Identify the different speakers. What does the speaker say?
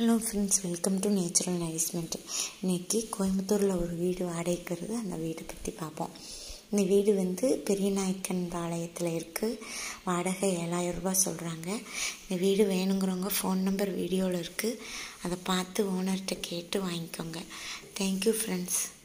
Speaker 1: Hello friends, welcome to natural nourishment. இன்றைக்கி கோயம்புத்தூரில் ஒரு வீடு வாடகைக்கு வருது. அந்த வீடை பற்றி பார்ப்போம். இந்த வீடு பெரியநாயக்கன் பாளையத்தில் இருக்குது. வாடகை 7000 ரூபாய் சொல்கிறாங்க. இந்த வீடு வேணுங்கிறவங்க ஃபோன் நம்பர் வீடியோவில் இருக்குது. அதை பார்த்து ஓனர்கிட்ட கேட்டு வாங்கிக்கோங்க. Thank you friends.